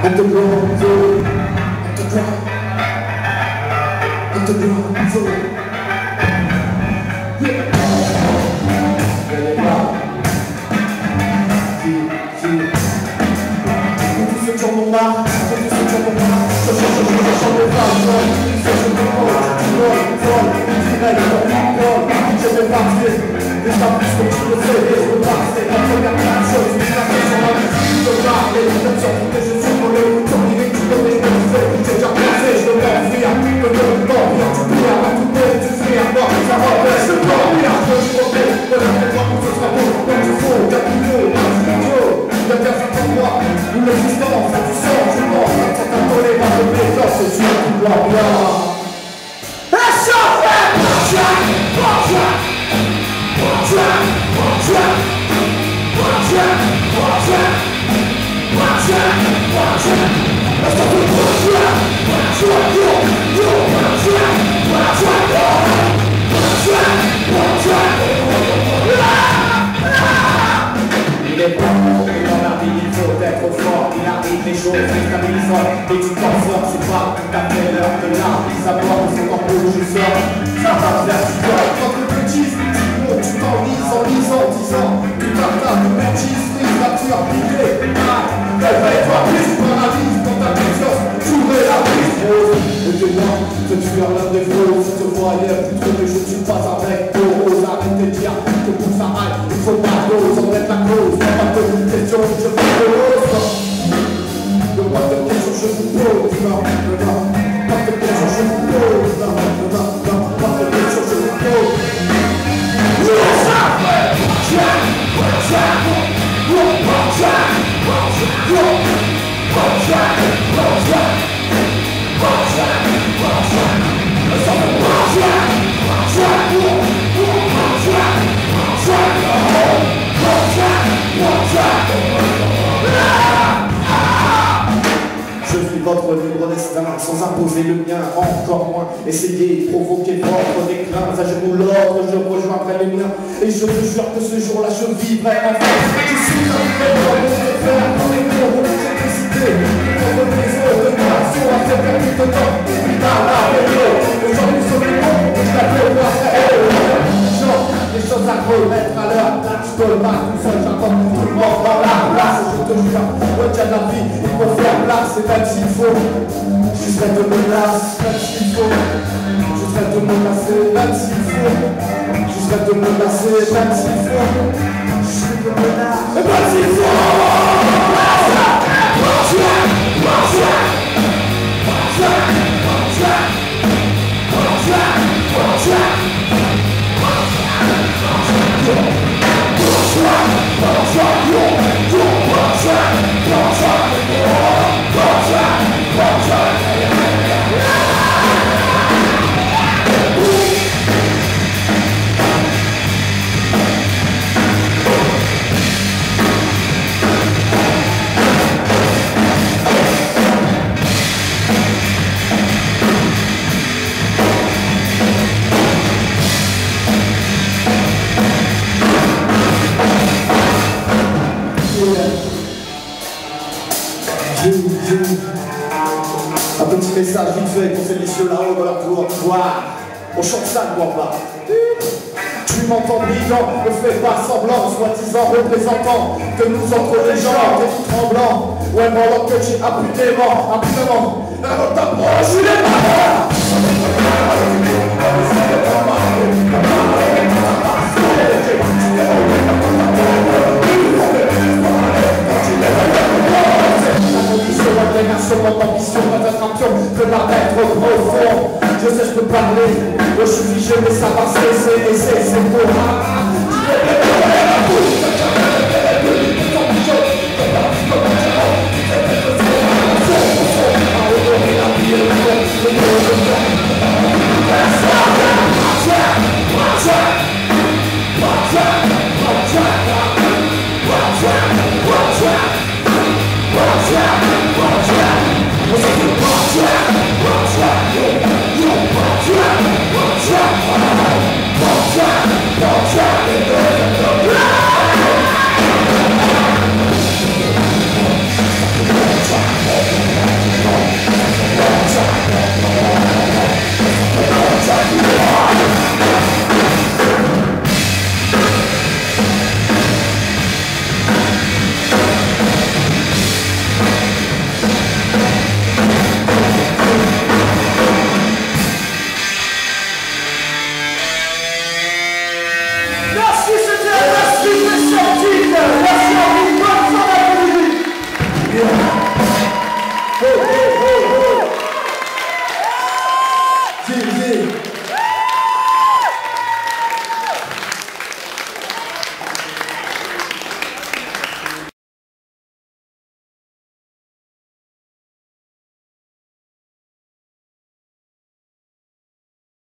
Underground zone, underground zone. Tous ceux qui en ont marre, tous ceux qui en ont marre, je change de page, je me vol, je vais partir, mais ça plus que tu le sais, et je veux passer, la première plein de choses, mais la question à vie, je parle, et je sors que je suis pour le tour, il est tout le monde, j'ai déjà pensé, je veux m'enfuir, je veux m'enfuir, tu peux avoir tout le tu fais à moi, ça m'empêche de m'enfuir, je suis ok, je ne sais pas où ce sera beau, comme il faut, y'a plus beau, y'a plus beau, y'a personne comme moi, où l'existence, ça tu sors, tu mens, ça t'a collé, va te plaisir, c'est sûr, tu dois bien. Il est bon, et dans la vie il faut être fort. Il arrive des choses déstabilisantes, et tu t'en sors, c'est pas tout à fait l'heure de la vie. Savoir où c'est quand je sors, ça va te faire du tort. Quand le bêtise, tu t'enlises en lisant, disant tout un tas de bêtises, prise la tu as plié. Réveille-toi, plus pour la vie, quand ta conscience, j'ouvrais la prise rose. Et de moi, je suis l'un des faux, si tu voyais plus trop que je ne suis pas avec rose. Arrête de dire que pour ça aille, il faut pas d'ose, on est la cause. Pas de questions, je vous pose. De pas de questions, je vous pose. Non, non, pas de questions, je vous pose. Non, non, non, pas de questions, je vous pose. Je vis votre libre destin sans imposer le mien, encore moins essayer de provoquer votre déclin. À genoux l'ordre, je rejoindrai les miens, et je te jure que ce jour-là je vivrai en France. Je suis un frère dans mon frère, dans les murs où j'ai décidé contre les autres de nation à faire perdre de temps. Aujourd'hui sur les mots, je l'appelle moi les choses à remettre à leur place, je peux pas tout seul, j'attends tout le monde dans la place. Je te jure, retiens la vie, il faut faire place, et même s'il faut, je serai de menace, même s'il faut, je serai de menacer, même s'il faut, je serai de menacer, même s'il faut, je serai de menacer, même s'il faut. Un petit message vite fait pour ces messieurs là-haut dans leur couloir. On chante ça de moi pas. Tu m'entends brillant, ne fais pas semblant, soi-disant représentant que nous entre les gens, t'es tout tremblant. Ouais, pendant que j'ai impunément, avant t'approche, je l'ai pas. Mon ambition va être un pion, que la mettre profond. Je sais, je peux parler, je suis figé, mais ça va cesser, et c'est pour Baptiste, merci.